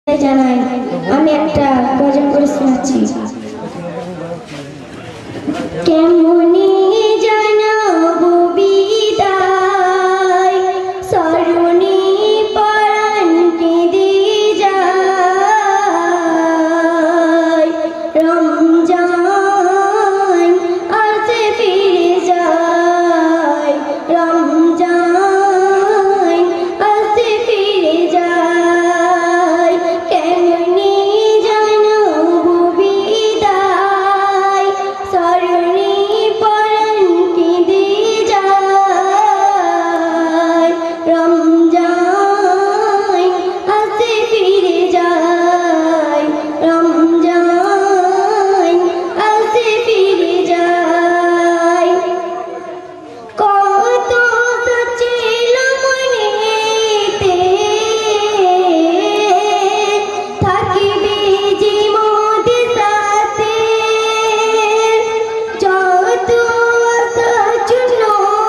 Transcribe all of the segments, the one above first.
জানাই আমি একটা গজল করে শোনাচ্ছি। কেমনি জানাবো বিদায়, সরণি পরাণ কেঁদে যায়। রমজান আসে ফিরে যায়, রমজান আসে ফিরে যায়। কেমনি জানাবো বিদায়, সরণি পরাণ কেঁদে যায়। রমজান আসে ফিরে যায়, রমজান আসে ফিরে যায়। কত সচিল মনেতে থাকিবে যে মোদের সাথে, যত সচুন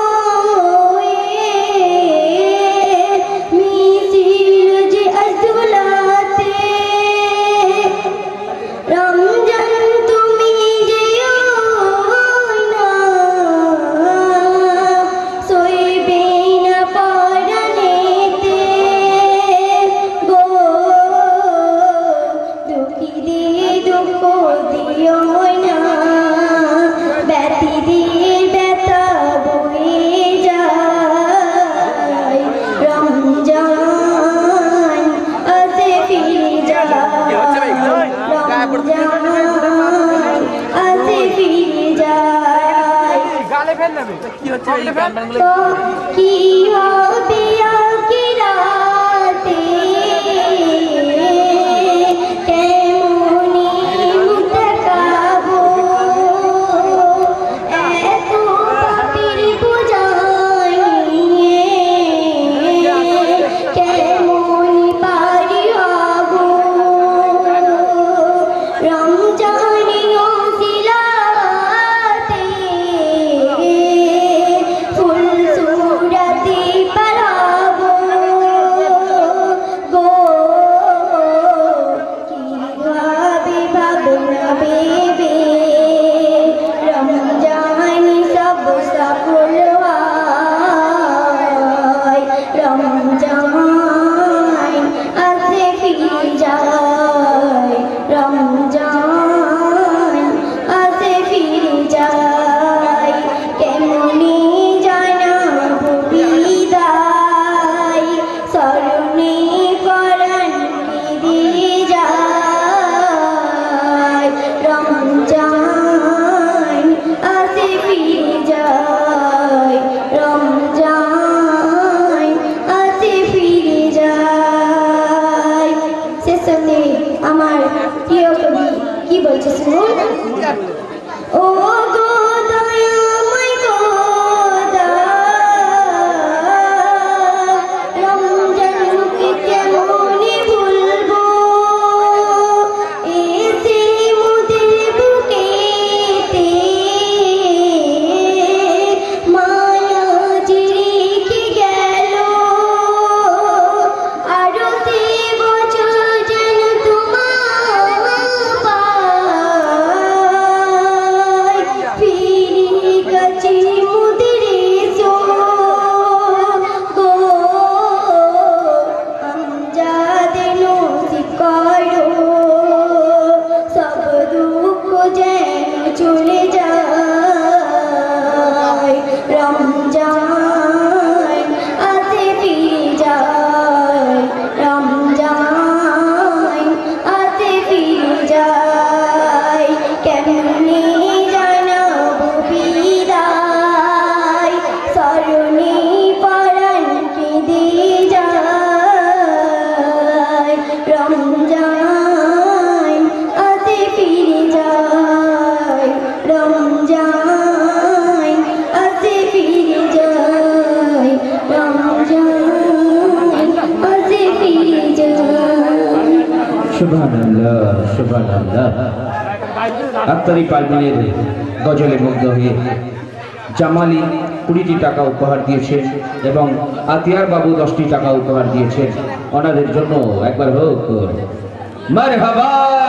মিছিল যে আজলাতে। রমজান তুমি যেও না, সইবে না পরাণেতে গো। দুঃখী দিয়ে দুঃখ দিও না, ব্যথি দিয়ে ব্যথা বয়ে যায়। রমজান আসে ফিরে যায়, রমজান আসে ফিরে যায়। কি হবে আখিরাতে, কেমনি মুখ দেখাবো, এত পাপীর বোঝাই নিয়ে কেমনি পারি হবো। রমজানি ওসিলাতে ফুল সুরাতে পারাবো গো। কিভাবে ভাবনা ভেবে রমজানি সব সফল হয়। রমজান আসে ফিরে যায়, রমজান আসে ফিরে যায়। কেমনি জানাবো বিদায়, সরণি পরাণ কেঁদে যায়। রমজান আসে ফিরে যায়, রমজান আসে ফিরে যায়। শেষে আমার প্রিয় কবি কি বলছে শুনুন। ও গো দয়াময় খোদা, রমজানকে কেমনে ভুলবো, এসে মোদের বুকেতে মায়া যে রেখে গেল। আরো সে বছর যেন তোমার পাই, ফিরে গেছে মোদের এসো গো। আমজাদে নসিব করো, সব দুঃখ যেন চলে যায়। রমজান আসে ফিরে যায়, রমজান আসে ফিরে যায়। কেমনি জানাবো বিদায়, সরণি পরাণ কেঁদে যায়। রমজান আসে ফিরে যায়, রমজান আসে ফিরে যায়, রমজান আসে ফিরে যায়। সুবহানাল্লাহ, সুবহানাল্লাহ। আক্তারি পারভিনের গজলে মুগ্ধ হয়ে জামালি 20টি টাকা উপহার দিয়েছেন এবং আতিয়ার বাবু 10টি টাকা উপহার দিয়েছেন। ওনাদের জন্য একবার হোক মারহাবা